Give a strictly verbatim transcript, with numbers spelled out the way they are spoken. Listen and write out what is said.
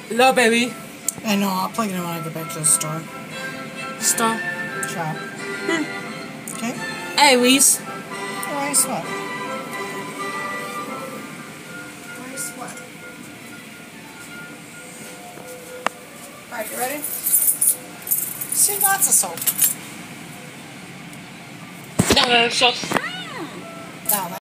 Hello, baby. I know, I'll plug it in when I get back to the store. Stop. Ciao. Hmm. Okay? Hey, Reese. Rice what? Rice what? Alright, you ready? See, lots of soap. No, no, so. Now,